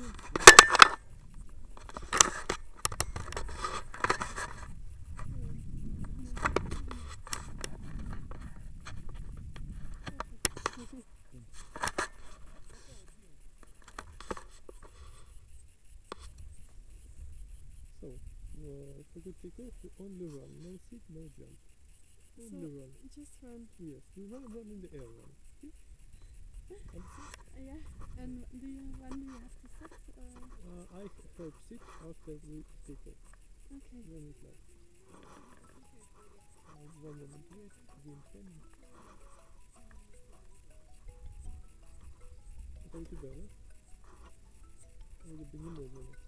So, for good takeoff, you only run, no sit, no jump. Only run. Just run. Yes, you run in the air run. Okay? Yeah. And when do you have to sit? I help sit after we take off. Okay. Then it like 1 moment wait, again 10. Это у тебя, да? Или бы не мог.